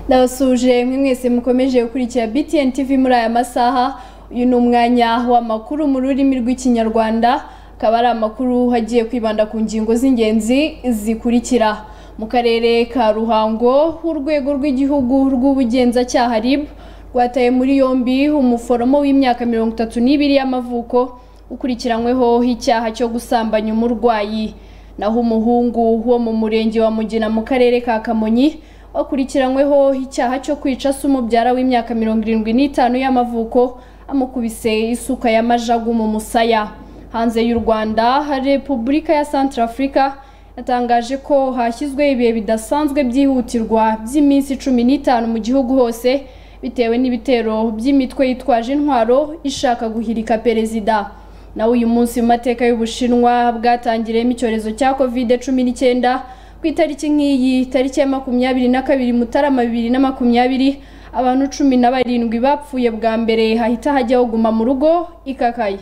Ndabasuje mwese mukomeje gukurikira BTN TV muri aya masaha. Uyu ni umwanya w'amakuru mu rurimi rw'ikinyarwanda, akaba ari amakuru hagiye kwibanda ku ngingo z'ingenzi zikurikira. Mu karere ka Ruhango, urwego rw'igihugu rw'ubugenzacyaha RIB rwataye muri yombi umuforomo w'imyaka 32 y'amavuko ukurikiranyweho icyaha cyo gusambanya umurwayi, naho umuhungu wo mu murenge wa Mugina mu karere ka Kamonyi akurikiranyweho icyaha cyo kwica se umubyara w'imyaka 75 y'amavuko amukubise isuka ya majagu mu musaya. Hanze y'u Rwanda, Repubulika ya Centrafrica yatangaje ko hashyizwe ibihe bidasanzwe byihutirwa by'iminsi 15 mu gihugu hose bitewe n'ibitero by'imitwe yitwaje intwaro ishaka guhirika perezida. Naho uyu munsi mu mateka y'Ubushinwa bwatangiremo icyorezo cya COVID-19 ku itariki nk'iyi, tariki ya 22 Mutarama 2020, abantu 17 bapfuye bwa mbere hahita hajyaho guma mu rugo ikakaye.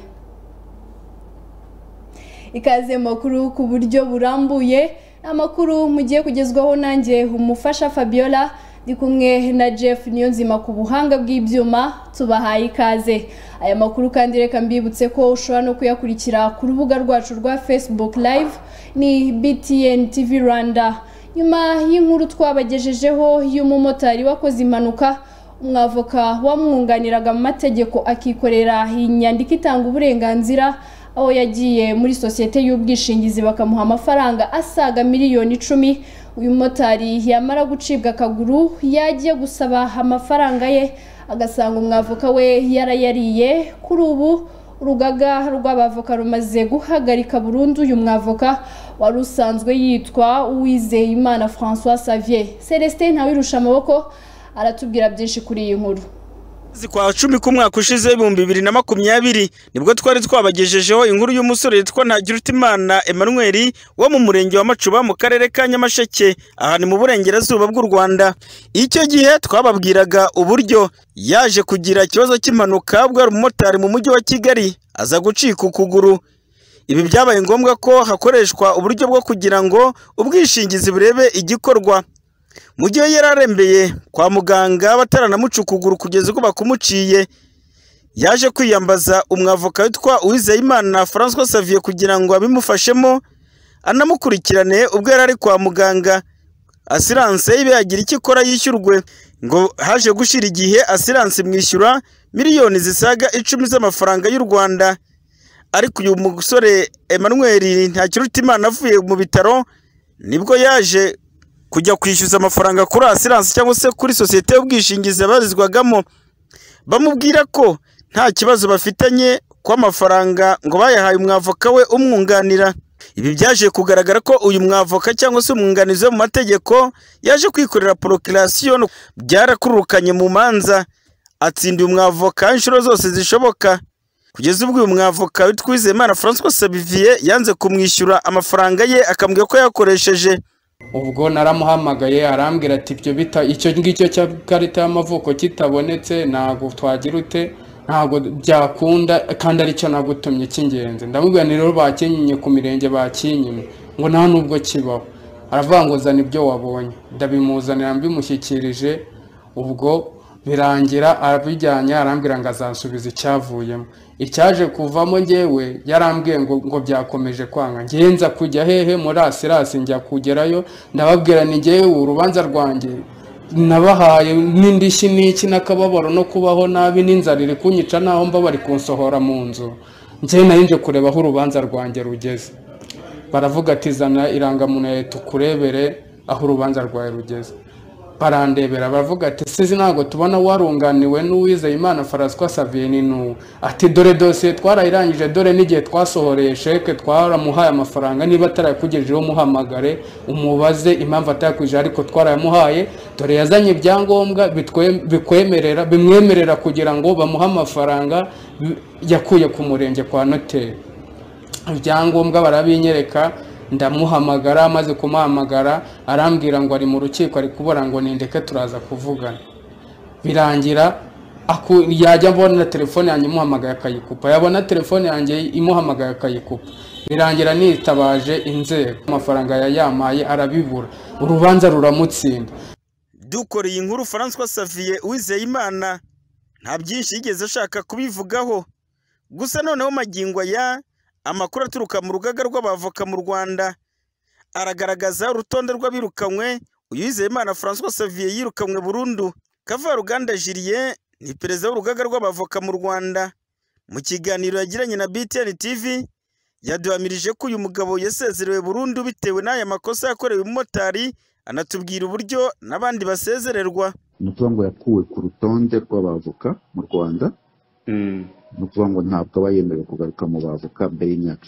Ikaze makuru ku buryo burambuye, amakuru mugiye kugezwaho nanjye umufasha Fabiola, ndi kumwe na Jeff Niyonzima ku buhanga bw'ibyuma. Tubahaye ikaze. Aya makuru kandi reka mbibutse ko ushobora no kuyakurikira ku rubuga rwacu rwa Facebook Live ni BTN TV Rwanda. Nyuma y'inkuru twabagejejeho y'umumotari wakoze impanuka, umwavoka wamwunganiraga mu mategeko akikorera inyandiko itanga uburenganzira, aho yagiye muri sosiyete y'ubwishingizi bakamuha amafaranga asaga miliyoni 10. Uyu motari yamara gucibwa akaguru yagiye gusaba amafaranga ye agasanga umwavoka we yarayariye. Kuri ubu urugaga rw'abavoka rumaze guhagarika burundu uyu mwavoka wari usanzwe yitwa Uwizeyimana François Xavier. Celestin Ntawirusha amaboko aratubwira byinshi kuri iyi nkuru. Kwa 10 k'umwaka ushize 2020 nibwo twari twabagejejeho inkuru y'umusore yitwa Ntagirutimana Emmanuel wo mu murenge wa Macuba mu karere ka Nyamasheke, aha ni mu burengerazuba bw'u Rwanda. Icyo gihe twababwiraga uburyo yaje kugira ikibazo cy'impanuka bwa umumotari mu mujyi wa Kigali aza gucika ukuguru. Ibi byabaye ngombwa ko hakoreshwa uburyo bwo kugira ngo ubwishingizi burebe igikorwa. Mu gihe yararembeye kwa muganga bataranamuca ukuguru kugeza ubwo bakumuciye, yaje kwiyambaza umwavoka witwa Uwizeyimana François Xavier kugira ngo abimufashemo anamukurikirane ubwo yarari kwa muganga. Assurance ibe yagira icyo ikora yishyurwe, ngo haje gushira igihe Assurance mwishyura miliyoni zisaga 10 z'amafaranga y'u Rwanda. Ariko uyu musore Emmanuel Ntakirutimana avuye mu bitaro nibwo yaje kujya kwishyuza amafaranga kuri Assurance cyangwa se kuri sosiyete y'ubwishingizi abarizwagamo. Bamubwira ko nta kibazo bafitanye kwa amafaranga ngo bayahaye umwavoka we umwunganira. Ibi byaje kugaragara ko uyu mwavoka cyangwa se umwunganizi mu mategeko yaje kwikorera proclamation, byarakurukanye mu manza, atsindiye umwavoka inshuro zose zishoboka, kugeza ubwo uyu mwavoka witwa Uwizeyimana François Xavier yanze kumwishyura amafaranga ye akambwira ko yakoresheje. Ubwo naramuhamagaye arambwira ati ibyo bita icyo ngicyo cya karita y'amavuko kitabonetse ntago twagira ute, ntago byakunda kandi ari cyo nagutumye cy'ingenzi. Ndamubwira ni rero bakenyinye ku mirenge bakinyimye ngo nta nubwo kibaho. Aravuga ngo zana ibyo wabonye. Ndabimuzanira mbimushyikirije, ubwo birangira arabijyanye arambwira ngo azansubiza icyavuyemo. Icyaje kuvamo ngewe yarambwiye ngo byakomeje kwanga. Ngenza kujya hehe muri Assurance, njya kugerayo ndababwira ni ngewe urubanza rwanjye nabahaye n'indishyi n'iki n'akababaro no kubaho nabi n'inzara iri kunyica naho mba bari kunsohora mu nzu. Ngewe narinje kureba aho urubanza rwanjye rugeze. Baravuga ati zana irangamuntu yawe tukurebere aho urubanza rwawe rugeze. Barandebera baravuga ati sizi ntago tubona warunganiwe n'Uwizeyimana François Xavier n'u. Ati dore dosiye twarayirangije, dore n'igihe twasohoreye sheke twaramuhaye amafaranga, niba atarakugejejeho umuhamagare umubaze impamvu atakuje, ariko twarayamuhaye, dore yazanye ibyangombwa bimwemerera kugira ngo bamuhe amafaranga yakuye ku murenge kwa noteri. Ibyangombwa barabinyereka, ndamuhamagara, amaze kumuhamagara arambwira ngo ari mu rukiko ari kubura ngo nindeke turaza kuvugana. Birangira yajya mbona telefone yanjye imuhamagaye akayikupa, yabona telefone yanjye imuhamagaye akayikupa. Birangira nitabaje inzego, amafaranga yayamaye arabibura, urubanza ruramutsinda. dukoreye inkuru François Xavier Uwizeyimana nta byinshi yigeze ashaka kubivugaho. Gusa noneho magingo aya amakuru aturuka mu rugaga rw'abavoka mu Rwanda aragaragaza urutonde rw'abirukanywe. Uwizeyimana François Xavier yirukanywe burundu. Kavaruganda Julien ni perezida w'urugaga rw'abavoka mu Rwanda. Mu kiganiro yagiranye na BTN TV yaduhamirije ko uyu mugabo yasezerewe burundu bitewe n'aya makosa yakorewe umumotari, anatubwira uburyo n'abandi basezererwa. Nukuvuga ngo yakuwe ku rutonde rw'abavoka mu Rwanda. Nukuvuga ngo ntabwo aba yemerewe kugaruka mu bavoka mbere y'imyaka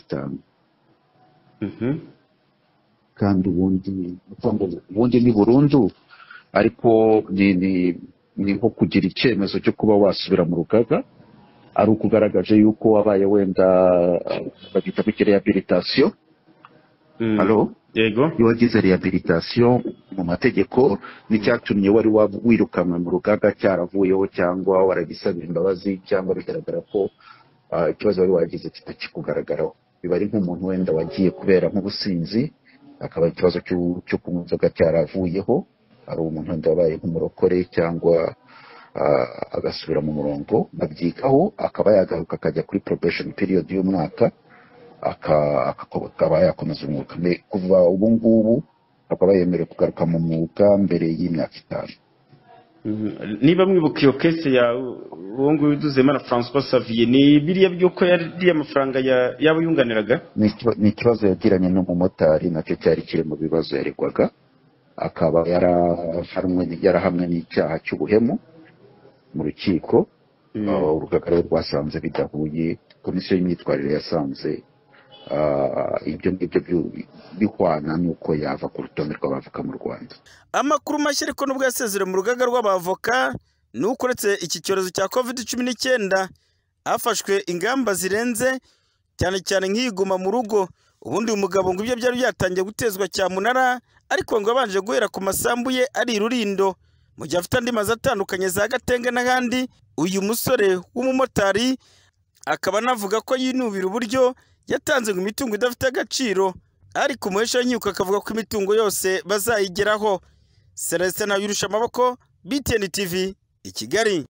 5. Kandi ubundi ni burundu, ariko ni nko kugira icyemezo cyo kuba wasubira mu rugaga, ari ukugaragaje yuko wabaye wenda bagita bikire rehabilitation. Yego, iyo wagize rehabilitation mu mategeko n'icyatumye wari wirukanwe mu rugaga cyaravuyeho, cyangwa waragisabira imbabazi, cyangwa bigaragara ko ikibazo wari wagize kitakikugaragaraho, biba ari nk'umuntu wenda wagiye kubera nk'ubusinzi, akaba ikibazo cyo kunywa inzoga cyaravuyeho, ari umuntu wenda wabaye nk'umurokore cyangwa agasubira mu murongo babyikaho, akaba yagaruka akajya kuri probation period y'umwaka, akaba yakomeza umwuga. Kuva ubu ngubu akaba yemerewe kugaruka mu mwuga mbere y'imyaka 5. Niba mwibuka iyo kese ya uwo nguyu Uwizeyimana François Xavier, ni biriya byuko yari amafaranga yabo yunganiraga? Ni ikibazo yagiranye n'umumotari, nacyo cyari kiri mu bibazo yaregwaga, akaba yarahamwe n'icyaha cy'ubuhemu mu rukiko. Urugaga rwasanze bidahuye, komisiyo y'imyitwarire yasanze ibyo ngibyo bihwana nuko yava ku rutonde rw'abavoka mu Rwanda. Amakuru mashya ariko nubwo yasezerewe mu rugaga rw'abavoka ni uko uretse iki cyorezo cya COVID-19 hafashwe ingamba zirenze, cyane cyane nk'iyiguma mu rugo. Ubundi umugabo ngo ibyo byari byatangiye gutezwa cyamunara, ariko ngo abanje guhera ku masambu ye ari Rurindo, mu gihe afite andi mazu atandukanye za Gatenge n'ahandi. Uyu musore w'umumotari akaba anavuga ko yinubira uburyo yatanze ngo imitungo idafite agaciro, ariko umuhesha w'inkiko akavuga ko imitungo yose bazayigeraho. Celestin Ntawirusha amaboko, BTN TV i Kigali.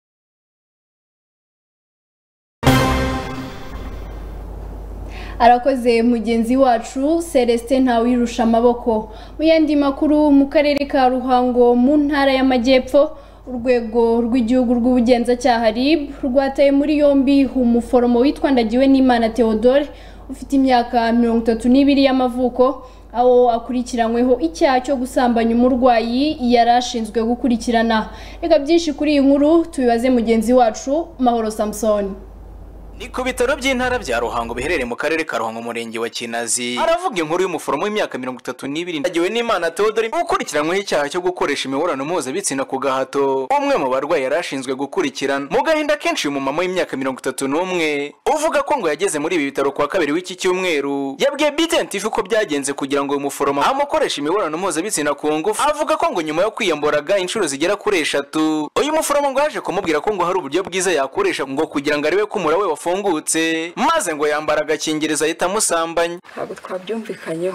Arakoze mugenzi wacu Celestin Ntawirusha amaboko. Mu yandi makuru, mu karere ka Ruhango mu ntara y'Amajyepfo, urwego rw'igihugu rw'ubugenzacyaha RIB rwataye muri yombi umuforomo witwa Ndagiwenimana Theodore ufite imyaka 32 y'amavuko, aho akurikiranyweho icyaha cyo gusambanya umurwayi yarashinzwe gukurikirana. Reka byinshi kuri iyi nkuru tubibaze mugenzi wacu Mahoro Samson. Ni ku bitaro by'intara bya Ruhango biherereye mu karere ka Ruhango umurenge wa Kinazi. Aravuga inkuru y'umuforomo w'imyaka 32 Ndagiwenimana Theodore ukurikiranyweho icyaha cyo gukoresha imibonano mpuzabitsina ku gahato, umwe mu barwayi yarashinzwe gukurikirana. Mu gahinda kenshi uyu mumama w'imyaka 31 uvuga ko ngo yageze muri ibi bitaro kwa kabiri w'iki cyumweru, yabwiye BTN TV ko byagenze kugira ngo uyu muforomo amukoresha imibonano mpuzabitsina ku ngufu. Avuga ko ngo nyuma yo kwiyamboraga inshuro zigera kuri 3, uyu muforomo ngo yaje kumubwira ko ngo hari uburyo bwiza yakoresha ngo kugira ngo arebe ko umura we wafungutse, maze ngo yambara agakingirizo ahita amusambanya. Ntabwo twabyumvikanyeho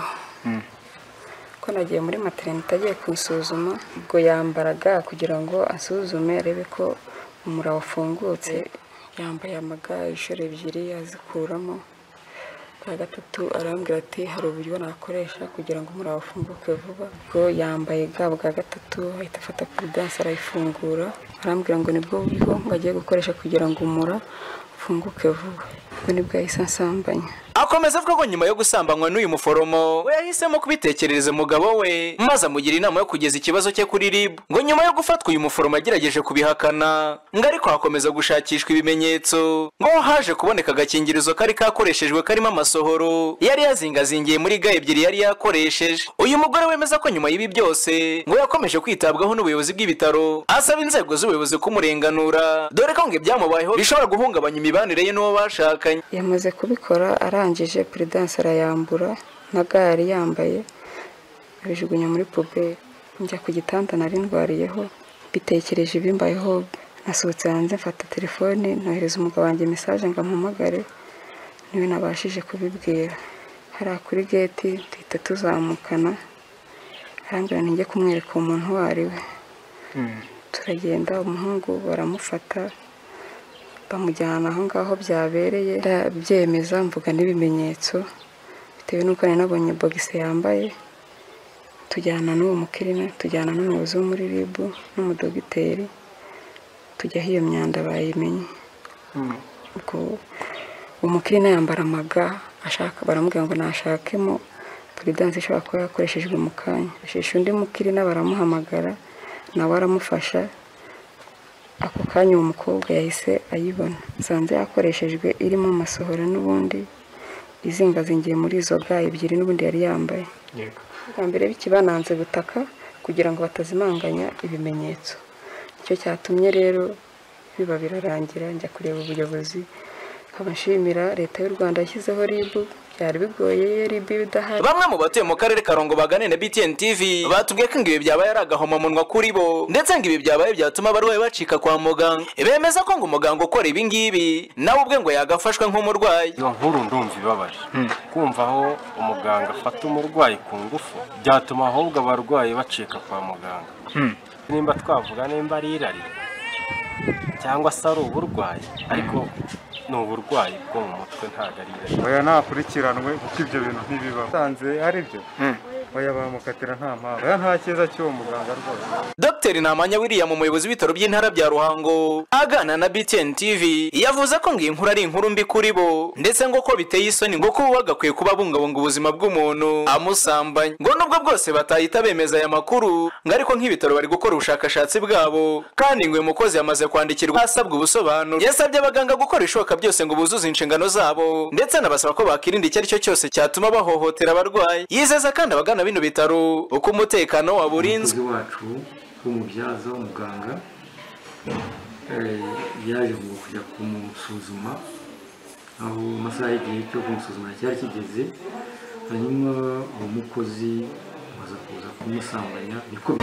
ko nagiye muri maternité agiye kunsuzuma, ubwo yambaraga kugira ngo asuzume arebe ko umura wafungutse. Yambaye amaga inshuro 2 azikuramo, bwa gatatu arambwira ati hari uburyo nakoresha kugira ngo umura wafunguke vuba. Ubwo yambaye ga bwa gatatu ahita afata prudence arayifungura, arambwira ngo nibwo buryo ngo agiye gukoresha kugira ngo umura ufunguke vuba. Ubwo nibwo yahise ansambanya. Akomeza avuga ko nyuma yo gusambanywa n'uyu muforomo we yahisemo kubitekerereza umugabo we, maze amugira inama yo kugeza ikibazo cye kuri RIB. Ngo nyuma yo gufatwa uyu muforomo agerageje kubihakana, ngo ariko hakomeza gushakishwa ibimenyetso. Ngo haje kuboneka agakingirizo kari kakoreshejwe karimo amasohoro yari yazingazingiye muri ga 2 yari yakoresheje. Uyu mugore wemeza ko nyuma y'ibi byose ngo yakomeje kwitabwaho n'ubuyobozi bw'ibitaro, asaba inzego z'ubuyobozi kumurenganura, dore ko ngo ibyamubayeho bishobora guhungabanya imibanire ye n'uwo bashakanye. Yamaze kubikora arangije prudence arayambura na gari yambaye abijugunya muri poubelle. Njya ku gitanda nari ndwariyeho, bitekereje ibimbayeho, nasohotse hanze mfata telefone nohereza umugabo wanjye message ngo ampamagare, niwe nabashije kubibwira. Hari kuri gate duhita tuzamukana, arambwira njye kumwereka umuntu wari we. turagenda umuhungu baramufata bamujyana aho ngaho byabereye byemeza mvuga n'ibimenyetso bitewe n'uko nari nabonye bogise yambaye tujyana n'uwo mukirina tujyana n'umuyobozi wo muri RIB n'umudogiteri tujya hiyo myanda bayimenye ubwo umukirina yambara amaga ashaka baramubwira ngo nashakemo puridanse ishobora kuba yakoreshejwe mu kanya ashisha undi mukirina baramuhamagara nawe aramufasha ako kanya uwo mukobwa yahise ayibona nsanze yakoreshejwe irimo amasohoro n'ubundi izingazingiye muri izo ga ebyiri n'ubundi yari yambaye bwa mbere bikibananze gutaka kugira ngo batazimanganya ibimenyetso icyo cyatumye rero biba birarangira njya kureba ubuyobozi nkabashimira leta y'u Rwanda yashyizeho RIB byari bigoye RIB bidahari. Bamwe mu batuye mu karere ka Rongo bagane na BTN TV batubwiye ko ibi byabaye ari agahomamunwa kuri bo ndetse ngo ibi byabaye byatuma abarwayi bacika kwa muganga. Bemeza ko ngo umuganga ukora ibi ngibi nawe ubwe ngo yagafashwe nk'umurwayi. Iyo nkuru ndumva ibabaje kumva aho umuganga afata umurwayi ku ngufu byatuma ahubwo abarwayi bacika kwa muganga. Nimba twavuga nimba ari irari cyangwa se ari uburwayi ariko ni uburwayi bwo mu mutwe ntabwo ari irari. Oya nakurikiranwe kuko ibyo bintu ntibibaho. Sanze ari byo. Oya bamukatira nta mpamvu. Oya nta kiza cy'uwo muganga rwose. Dr. Namanya William umuyobozi w'ibitaro by'intara bya Ruhango agana na BTN TV yavuze ko ngiye inkuru ari inkuru mbi kuri bo ndetse ngo ko biteye isoni ngo kuba bagakwiye kubabungabunga ubuzima bw'umuntu amusambanya ngo nubwo bwose batahita bemeza aya makuru ngo ariko nk'ibitaro bari gukora ubushakashatsi bwabo kandi ngo uyu mukozi yamaze kwandikirwa asabwa ubusobanuro. Yasabye abaganga gukora ishoka byose ngo buzuze inshingano zabo ndetse anabasaba ko bakirinda icyo ari cyo cyose cyatuma bahohotera abarwayi. Yizeza kandi abagana bino bitaro uko umutekano waburinzwe. Wacu umubyaza umuganga yaje kujya kumusuzuma aho amasaha y'igihe cyo kumusuzuma cyari kigeze hanyuma uwo mukozi baza kuza kumusambanya niko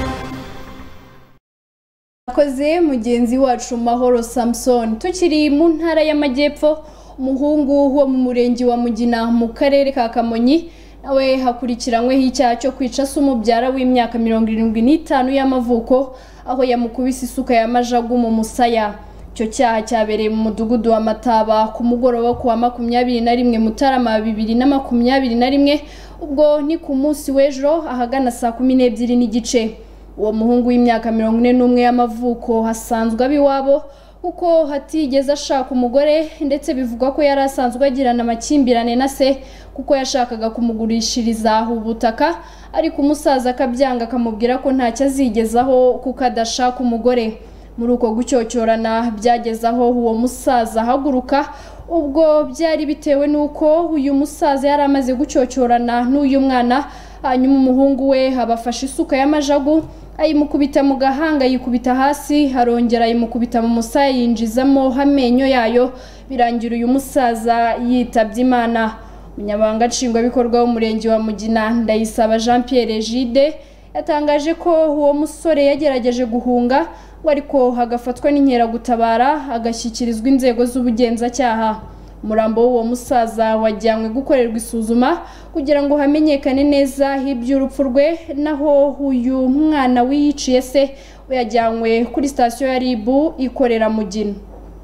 akoze mugenzi wacu Mahoro Samson. Tukiri mu ntara y'Amajyepfo umuhungu wo mu murenge wa Mugina mu karere ka Kamonyi nawe hakurikiranyweho icyaha cyo kwica se umubyara w'imyaka 75 y'amavuko aho yamukubise isuka ya majagu mu musaya. Icyo cyaha cyabereye mu mudugudu wa Mataba ku mugoroba ku wa 21 Mutarama 2021 ubwo ni ku munsi w'ejo ahagana saa 12 n'igice. Uwo muhungu w'imyaka 41 y'amavuko hasanzwe abiwabo kuko hatigeze ashaka umugore ndetse bivugwa ko yari asanzwe agirana amakimbirane na se kuko yashakaga kumugurishiriza ubutaka ariko umusaza akabyanga akamubwira ko ntacyo azigezaho kuko adashaka umugore. Muri uko gucyocyorana byagezaho uwo musaza haguruka ubwo byari bitewe nuko uyu musaza yari amaze gucyocyorana n'uyu mwana hanyuma umuhungu we abafashe isuka y'amajagu ayimukubita mu gahanga yikubita hasi harongera ayimukubita mu musaya yinjizamo amenyo yayo birangira uyu musaza yitabye Imana. Umunyamabanga nshingwabikorwa w'umurenge wa Mugina Ndayisaba Jean Pierre Gide yatangaje ko uwo musore yagerageje guhunga ariko hagafatwa n'inkeragutabara agashyikirizwa inzego z'ubugenzacyaha. Umurambo w'uwo musaza wajyanywe gukorerwa isuzuma kugira ngo hamenyekane neza iby'urupfu rwe naho uyu mwana wiyiciye se yajyanywe kuri sitasiyo ya RIB ikorera Mugina.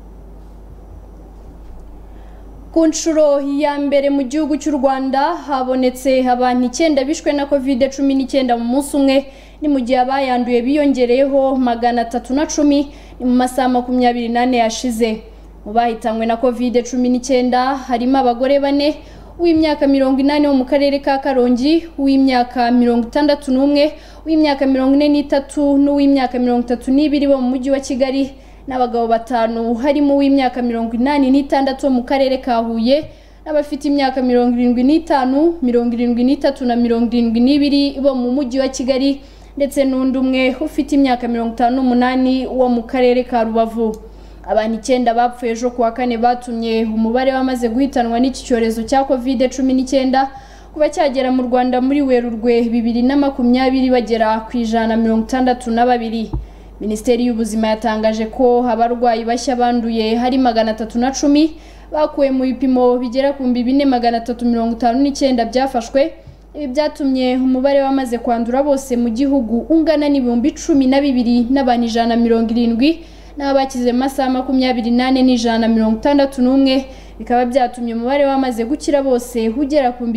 Ku nshuro ya mbere mu gihugu cy'u Rwanda habonetse abantu 9 bishwe na COVID-19 mu munsi umwe ni mu gihe abayanduye biyongereyeho 310 ni mu masaha 24 yashize. Mu bahitanywe na COVID-19 harimo abagore 4 w'imyaka 80 wo mu karere ka Karongi, w'imyaka 61, w'imyaka 43 n'uw'imyaka 32 bo mu mujyi wa Kigali n'abagabo 5 harimo w'imyaka 86 wo mu karere ka Huye n'abafite imyaka 75, 73 na 72 bo mu mujyi wa Kigali ndetse n'undi umwe ufite imyaka 58 wo mu karere ka Rubavu. Abantu 9 bapfuye ejo kuwa kane batumye umubare wamaze guhitanwa n'iki cyorezo cya COVID-19 kuba cyagera mu Rwanda muri Werurwe 2020 bagera ku 162. Minisiteri y'Ubuzima yatangaje ko abarwayi bashya banduye hari 310 bakuwe mu bipimo bigera ku 4359 byafashwe ibi byatumye umubare wamaze kwandura bose mu gihugu ungana n'ibihumbi 12 n'abantu 170 n'abakize mu masaha 28 n'ijana bikaba byatumye umubare wamaze gukira bose ugera ku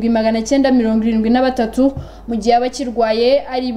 2973 mu gihe abakirwaye ari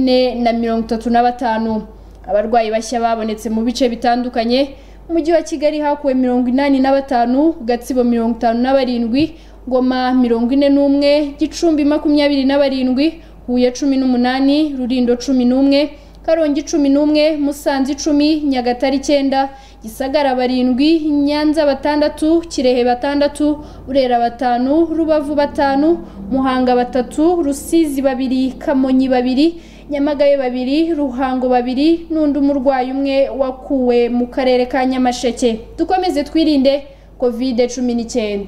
4435. Abarwayi bashya babonetse mu bice bitandukanye. Umujyi wa Kigali hakuwe 85, Gatsibo 57, Ngoma 41, Gicumbi 27, Huye 18, Rulindo 11, Karongi 11, Musanze 10, Nyagatare 9, Gisagara 7, Nyanza 6, Kirehe 6, Burera 5, Rubavu 5, Muhanga 3, Rusizi 2, Kamonyi 2, Nyamagabe 2, Ruhango 2 n'undi umurwayi umwe wakuwe mu karere ka Nyamasheke. Dukomeze twirinde COVID-19.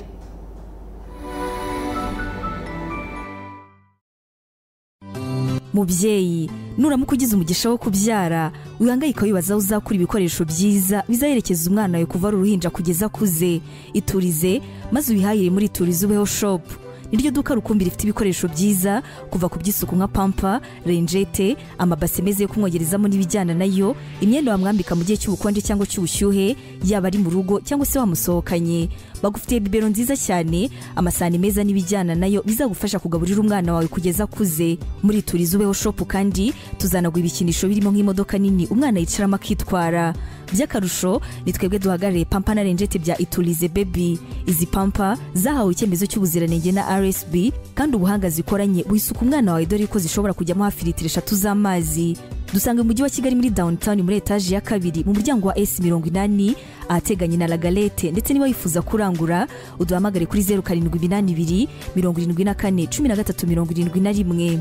Mubyeyi, nuramuka ugize umugisha wo kubyara, wihangayika wibaza uzakura ibikoresho byiza bizaherekeza umwana wawe kuva ari uruhinja kugeza akuze. Iturize maze ubihahire muri Iturize Ubeho Shop. Niryo duka rukumbi rifite ibikoresho byiza kuva ku by'isuku nka pampa, renjete, amabase meze yo kumwogerezamo n'ibijyana nayo, imyenda wamwambika mu gihe cy'ubukonje cyangwa cy'ubushyuhe, yaba ari mu rugo cyangwa se wamusohokanye. Bagufitiye bibero nziza cyane, amasahani meza n'ibijyana nayo bizagufasha kugaburira umwana wawe kugeza akuze. Muri Iturize Ubeho Shop kandi tuzanagwa ibikinisho birimo nk'imodoka nini umwana yicaramo akitwara. By'akarusho ni twebwe duhagarariye pampa na renjete bya Iturize Baby. Izi pampa zahawe icyemezo cy'ubuziranenge na RSB kandi ubuhanga zikoranye buhisuka umwana wawe dore ko zishobora kujyamo hafi litiro 3 z'amazi. Dusanga mu mujyi wa Kigali muri downtown muri etage ya 2 mu muryango wa S80 ahateganye na La Galette, ndetse niba wifuza kurangura uduhamagare kuri 0782 74 13 71.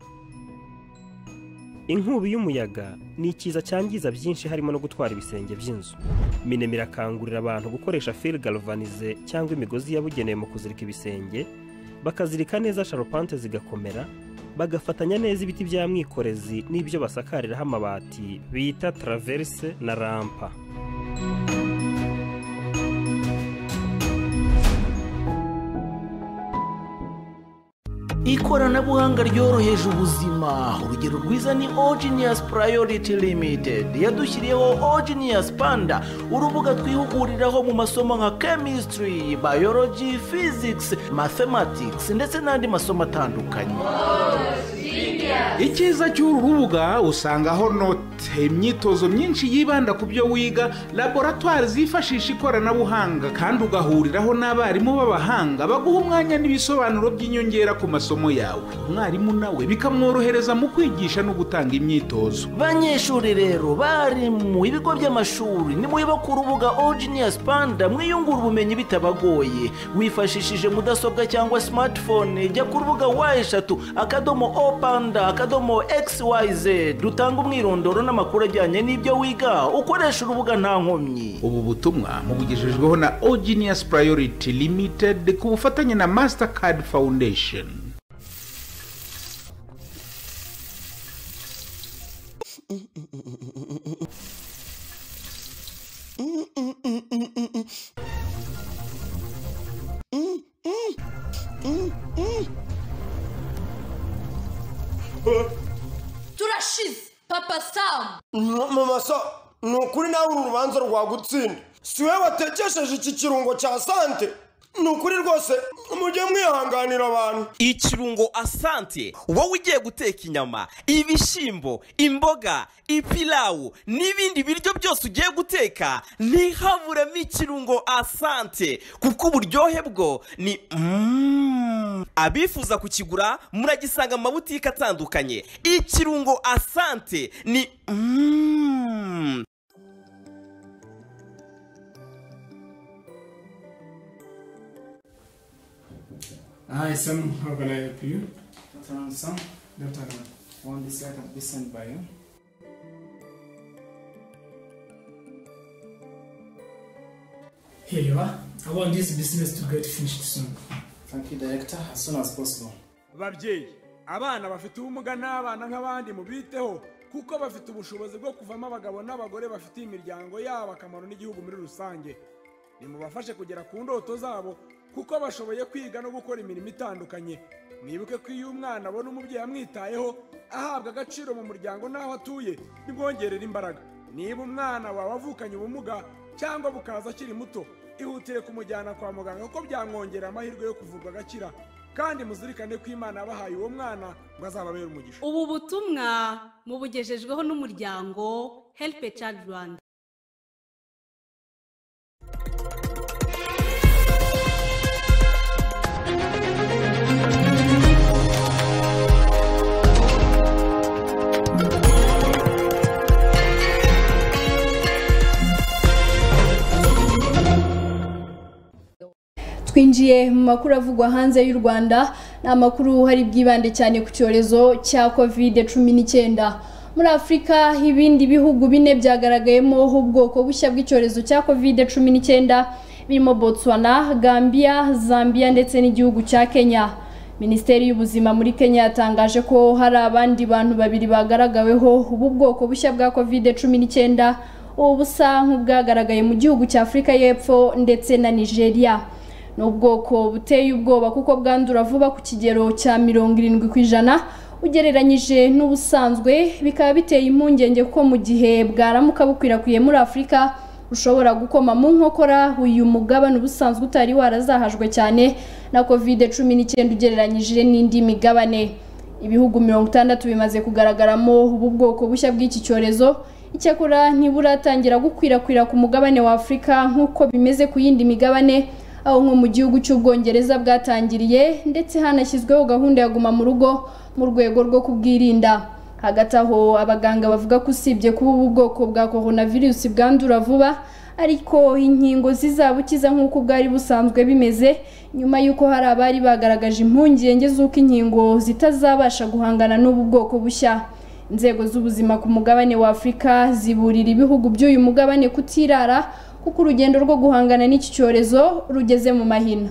Inkubi y'umuyaga ni ikiza cyangiza byinshi harimo no gutwara ibisenge by'inzu. Minema irakangurira abantu gukoresha fil galvanize cyangwa imigozi yabugenewe mu kuzirika ibisenge, bakazirika neza sharpante zigakomera, bagafatanya neza ibiti bya mwikorezi n'ibyo basakariraho amabati bita traverse na rampa. Ikoranabuhanga ryoroheje ubuzima. Urugero rwiza ni Genius Priority Limited yadushyiriyeho Genius Panda, urubuga twihuguriraho mu masomo nka chemistry, biology, physics, mathematics ndetse n'andi masomo atandukanye. Icyiza cy'uru rubuga usangaho note, imyitozo myinshi yibanda ku byo wiga, laboratoire zifashisha ikoranabuhanga, kandi ugahuriraho n'abarimu b'abahanga baguha umwanya n'ibisobanuro by'inyongera ku masomo yawe. Umwarimu nawe bikamworohereza mu kwigisha no gutanga imyitozo. Banyeshuri rero bari mu ibigo by'amashuri, nimuyiba ku rubuga Genius Panda mwiyungura ubumenyi bitabagoye. Wifashishije mudasobwa cyangwa smartphone, jya ku rubuga wa/opanda/xyz dutanga umwirondoro n'amakuru ajyanye n'ibyo wiga ukoresha urubuga nta nkomyi. Ubu butumwa mubugejejweho na Genius Priority Limited ku bufatanye na Mastercard Foundation. Turashize Papa Sam. Mama so nukuri nawe urubanza rwagutsinda. Siwe watekesheje iki kirungo cya sante. Nukuri rwose mujye mwihanganira abantu. Ikirungo asante wowe ugiye guteka inyama, ibishimbo, imboga, ipilawu n'ibindi biryo byose ugiye guteka, ntihaburemo ikirungo asante kuko uburyohe bwo ni abifuza kukigura muragisanga mu mabutike atandukanye. Ikirungo asante ni Hi, Sam. How can I help you? Sam, left hand. On this side of this sent by you. Here you are. I want this business to get finished soon. Thank you, Director. As soon as possible. Babyeyi, abana bafite ubumuga n'abana nk'abandi mubiteho kuko bafite ubushobozi bwo kuvamo abagabo n'abagore bafite imiryango yabo akamaro n'igihugu muri rusange. Nimubafashe kugera ku ndoto zabo kuko bashoboye kwiga no gukora imirimo itandukanye. mwibuke ko iyo umwana abona umubyeyi amwitayeho ahabwa agaciro mu muryango n'aho atuye bimwongerera imbaraga. Niba umwana wawe avukanye ubumuga cyangwa bukaza akiri muto, ihutire kumujyana kwa muganga kuko byamwongerera amahirwe yo kuvurwa agakira, kandi muzirikane ko Imana yabahaye uwo mwana ngo azababere umugisha. Ubu butumwa mubugejejweho n'umuryango Help a Child Rwanda. Twinjiye mu makuru avugwa hanze y'u Rwanda, ni amakuru hari bwibande cyane ku cyorezo cya COVID-19. Muri Afurika ibindi bihugu bine byagaragayemo ubwoko bushya bw'icyorezo cya COVID-19 birimo Botswana, Gambia, Zambia ndetse n'igihugu cya Kenya. Minisiteri y'ubuzima muri Kenya yatangaje ko hari abandi bantu babiri bagaragaweho ubu bwoko bushya bwa COVID-19 ubusa nk'ubwagaragaye mu gihugu cya Afurika y'Epfo ndetse na Nigeria. N'ubwoko buteye ubwoba kuko bwandura vuba ku kigero cya 70% ugereranyije n'ubusanzwe, bikaba biteye impungenge ko mu gihe bwaramuka bukwirakwiye muri Afurika ushobora gukoma mu nkokora uyu mugabane ubusanzwe utari warazahajwe cyane na COVID-19 ugereranyije n'indi migabane. Ibihugu 60 bimaze kugaragaramo ubu bwoko bushya bw'iki cyorezo, icyakora ntiburatangira gukwirakwira ku mugabane wa Afurika nk'uko bimeze ku yindi migabane, aho nko mu gihugu cy'Ubwongereza bwatangiriye ndetse hanashyizweho gahunda ya guma mu rugo mu rwego rwo kubwirinda. Hagati aho abaganga bavuga ko usibye kuba ubu bwoko bwa coronavirus bwandura vuba, ariko inkingo zizabukiza nk'uko bwari busanzwe bimeze, nyuma y'uko hari abari bagaragaje impungenge z'uko inkingo zitazabasha guhangana n'ubu bwoko bushya. Inzego z'ubuzima ku mugabane wa Afurika ziburira ibihugu by'uyu mugabane kutirara kuko urugendo rwo guhangana n'iki cyorezo rugeze mu mahina.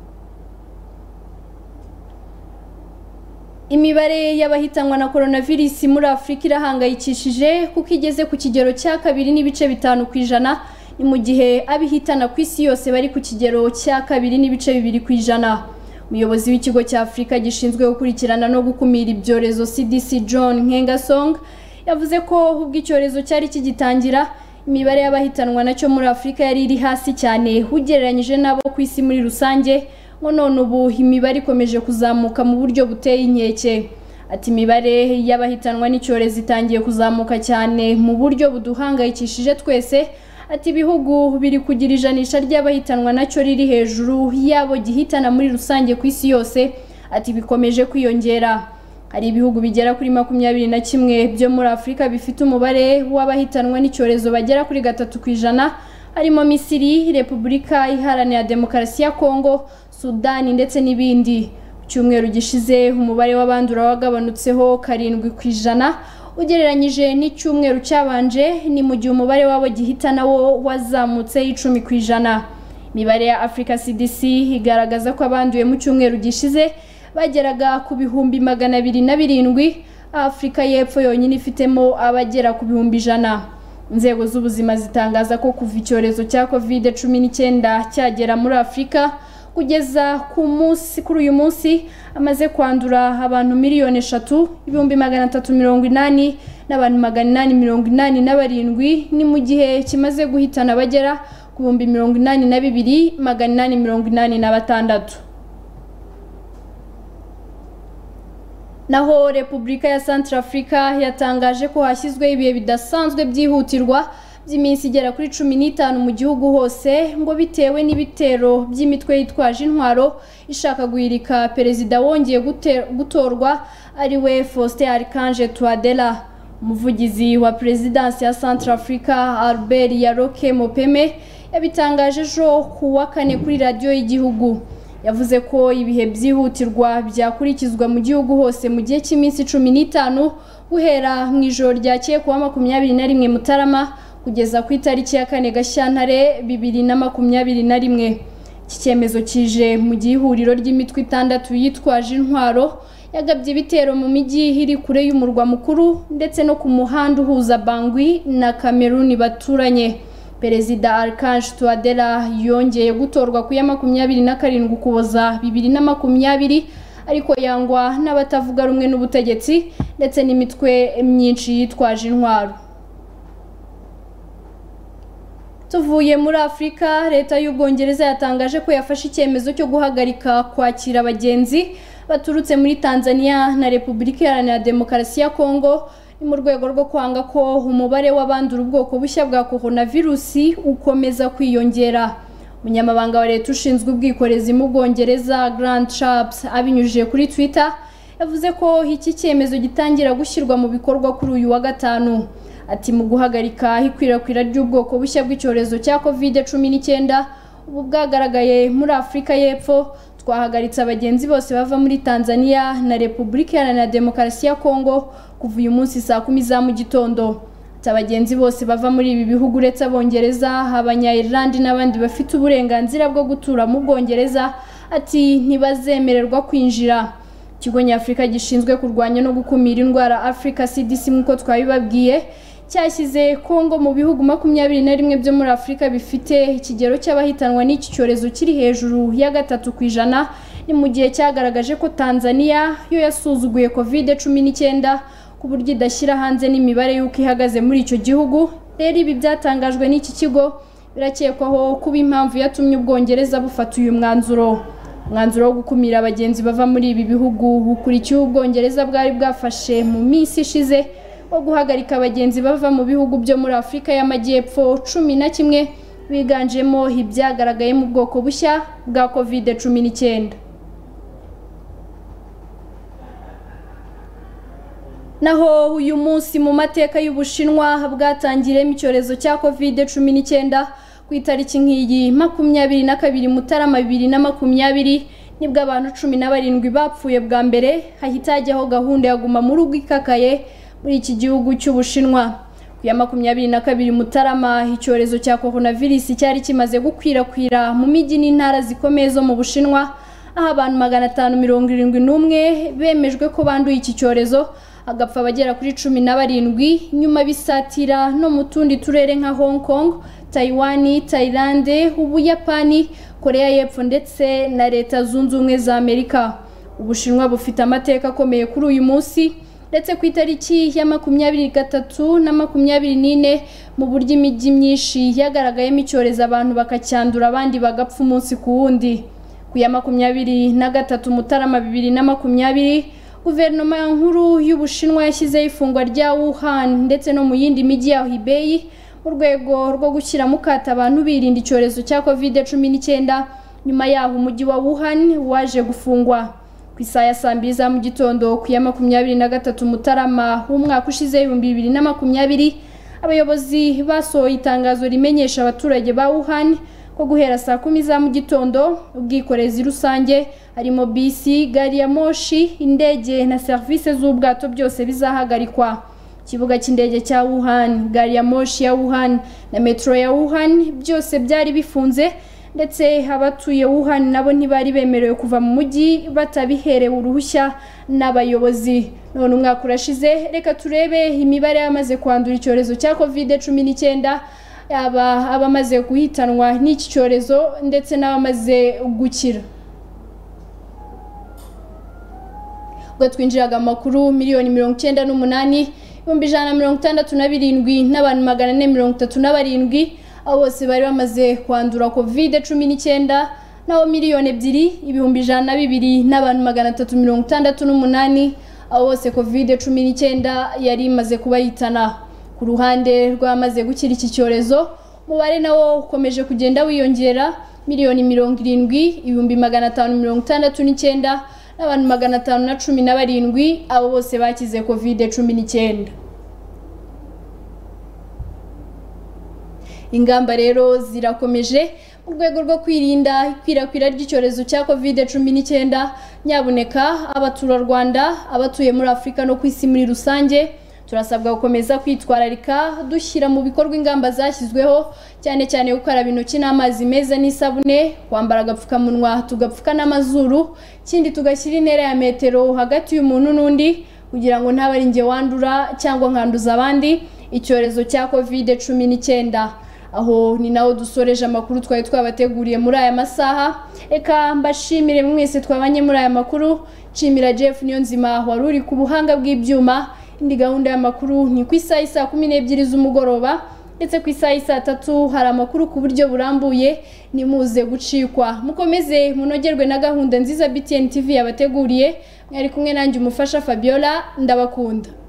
Imibare y'abahitanwa na coronavirus muri Afurika irahangayikishije kuko igeze ku kigero cya 2.5%, ni mu gihe abihitana ku isi yose bari ku kigero cya 2.2%. Umuyobozi w'ikigo cya Afurika gishinzwe gukurikirana no gukumira ibyorezo CDC John Nkengasong yavuze ko ubwo icyorezo cyari kigitangira imibare y'abahitanwa nacyo muri Afurika yari iri hasi cyane ugereranyije n'abo ku isi muri rusange, ngo none ubu imibare ikomeje kuzamuka mu buryo buteye inkeke. Ati imibare y'abahitanwa n'icyorezo itangiye kuzamuka cyane mu buryo buduhangayikishije twese. Ati ibihugu biri kugira ijanisha ry'abahitanwa nacyo riri hejuru yabo gihitana muri rusange ku isi yose. Ati bikomeje kwiyongera. Hari ibihugu bigera kuri 21 byo muri Afurika bifite umubare w'abahitanwa n'icyorezo bagera kuri 3%, harimo Misiri, Repubulika Iharanira Demokarasi ya Kongo, Sudani ndetse n'ibindi. Cyumweru gishize umubare w'abandura wagabanutseho 7% ugereranyije n'icyumweru cyabanje, ni mu gihe umubare wabo gihitana wo wazamutse 10%. Imibare ya Africa CDC igaragaza ko abanduye mu cyumweru gishize bageraga ku bihumbi 207, Afurika y'Epfo yonyine ifitemo abagera ku bihumbi 100. Inzego z'ubuzima zitangaza ko kuva icyorezo cya COVID-19 cyagera muri Afurika kugeza kuri uyu munsi amaze kwandura abantu 3,380,000 n'abantu 887, ni mu gihe kimaze guhitana abagera ku 82,886. Naho Repubulika ya Centrafrica yatangaje ko hashyizweho ibihe bidasanzwe byihutirwa by'iminsi igera kuri 15 mu gihugu hose, ngo bitewe n'ibitero by'imitwe yitwaje intwaro ishaka guhirika perezida wongeye gutorwa ari we Faustin Archange Touadera. Umuvugizi wa Presidence ya Centrafrica Albert Yaroke Mopeme yabitangaje ejo ku wa kane kuri radio y'igihugu. Yavuze ko ibihe byihutirwa byakurikizwa mu gihugu hose mu gihe cy'iminsi 15 guhera mu ijoro ryakeye ku wa 21 Mutarama kugeza ku itariki ya 4 Gashyantare 2021. Iki cyemezo kije mu gihuriro ry'imitwe 6 yitwaje intwaro yagabye ibitero mu mijyi iri kure y'umurwa mukuru ndetse no ku muhanda uhuza Bangui na Cameroon baturanye. Perezida Archange Touadera yongeye gutorwa ku ya 27 Ukuboza 2020 ariko yangwa n'abatavuga rumwe n'ubutegetsi ndetse n'imitwe myinshi yitwaje intwaro. Tuvuye muri Afrika, leta y'Ubwongereza yatangaje ko yafashe icyemezo cyo guhagarika kwakira abagenzi baturutse muri Tanzania na Repubulika Iharanira Demokarasi ya Kongo mu rwego rwo kwanga ko umubare w'abandura ubwoko bushya bwa coronavirusi ukomeza kwiyongera. Umunyamabanga wa leta ushinzwe ubwikorezi mu Bwongereza Grant Shapps abinyujije kuri Twitter yavuze ko iki cyemezo gitangira gushyirwa mu bikorwa kuri uyu wa gatanu. Ati mu guhagarika ikwirakwira ry'ubwoko bushya bw'icyorezo cya COVID-19 ubu bwagaragaye muri Afrika y'Epfo, twahagaritse abagenzi bose bava muri Tanzania na Repubulika Iharanira Demokarasi ya Kongo kuva uyu munsi saa 10 za mu gitondo. Abagenzi bose bava muri ibi bihugu uretse Abongereza, Abanya-Irland n'abandi bafite uburenganzira bwo gutura mu Bwongereza ati ntibazemererwa kwinjira. Ikigo nyafrika gishinzwe kurwanya no gukumira indwara Africa CDC nk'uko twabibabwiye cyashyize Kongo mu bihugu 21 byo muri Afrika bifite ikigero cy'abahitanwa n'iki cyorezo kiri hejuru ya 3%, ni mu gihe cyagaragaje ko Tanzania yo yasuzuguye COVID-19 ku buryo idashyira hanze n'imibare y'uko ihagaze muri icyo gihugu. Rero ibi byatangajwe n'iki kigo birakekwaho kuba impamvu yatumye Ubwongereza bufata uyu mwanzuro wo gukumira abagenzi bava muri ibi bihugu bukurikiye Ubwongereza bwari bwafashe mu minsi ishize wo guhagarika abagenzi bava mu bihugu byo muri Afrika y'Amajyepfo 11 biganjemo ibyagaragaye mu bwoko bushya bwa COVID-19. Naho uyu munsi mu mateka y'Ubushinwa bwatangiremo icyorezo cya COVID-19 ku itariki nk'iyi 22 Mutarama 2020 nibwo abantu 17 bapfuye bwa mbere, hahita hajyaho gahunda ya guma mu rugo ikakaye muri iki gihugu cy'Ubushinwa. Ku ya 22 Mutarama icyorezo cya coronavirus cyari kimaze gukwirakwira mu mijyi n'intara zikomeye zo mu Bushinwa, aho abantu 571 bemejwe ko banduye iki cyorezo, agapfa abagera kuri 17 nyuma bisatira no mu tundi turere nka Hong Kong, Taiwan, Thailand, Ubuyapani, Korea y'Epfo ndetse na Leta Zunze Ubumwe za Amerika. Ubushinwa bufite amateka akomeye kuri uyu munsi ndetse ku itariki ya 23 na 24 mu buryo imijyi myinshi yagaragayemo icyorezo abantu bakacyandura abandi bagapfa umunsi ku wundi. Ku ya 23 Mutarama 2020 Guverinoma nkuru y'Ubushinwa yashyizeho ifungwa rya Wuhan ndetse no mu yindi mijyi ya Hubei mu rwego rwo gushyira mu kato abantu birinda icyorezo cya COVID-19. Nyuma yaho umujyi wa Wuhan waje gufungwa. Ku isaha ya 2 za mu gitondo ku ya 23 Mutarama w'umwaka ushize 2020 abayobozi basohoye itangazo rimenyesha abaturage ba Wuhan ko guhera saa 10 za mu gitondo ubwikorezi rusange harimo bisi, gari ya moshi, indege na service z'ubwato byose bizahagarikwa. Ikibuga cy'indege cya Wuhan, gari ya moshi ya Wuhan na metro ya Wuhan byose byari bifunze ndetse abatuye Wuhan nabo ntibari bemerewe kuva mu mujyi batabiherewe uruhushya n'abayobozi. None umwaka urashize, reka turebe imibare yamaze kwandura icyorezo cya COVID-19, abamaze guhitanwa n'iki cyorezo ndetse n'abamaze gukira. Ubwo twinjiraga amakuru 198,167 n'abantu 437 abo bose bari bamaze kwandura COVID-19, naho 2,202,000 n'abantu 368 abo bose COVID-19 yari imaze kubayitana. Ku ruhande rwamaze gukira iki cyorezo, umubare nawo ukomeje kugenda wiyongera, 1,70,569 n'abantu 517 abo bose bakize COVID-19. Ingamba rero zirakomeje mu rwego rwo kwirinda ikwirakwira ry'icyorezo cya COVID-19. Nyabuneka abatura Rwanda, abatuye muri Afrika no ku isi muri rusange, turasabwa gukomeza kwitwararika dushyira mu bikorwa ingamba zashyizweho, cyane cyane gukaraba intoki n'amazi meza n'isabune, kwambara agapfukamunwa tugapfuka n'amazuru, kindi tugashyira intera ya metero hagati y'umuntu n'undi kugira ngo ntabe ari nge wandura cyangwa nkanduza abandi icyorezo cya COVID-19. Aho ni naho dusoreje amakuru twari twabateguriye muri aya masaha. Eka mbashimire mwese twabanye muri aya makuru. Nshimira Jeff Niyonzima wari uri ku buhanga bw'ibyuma. Indi gahunda y'amakuru ni ku isaha saa 12 z'umugoroba ndetse ku isaha saa 3 hari amakuru ku buryo burambuye nimuze gucikwa. Mukomeze munogerwe na gahunda nziza BTN TV yabateguriye. Mwari kumwe nanjye umufasha Fabiola, ndabakunda.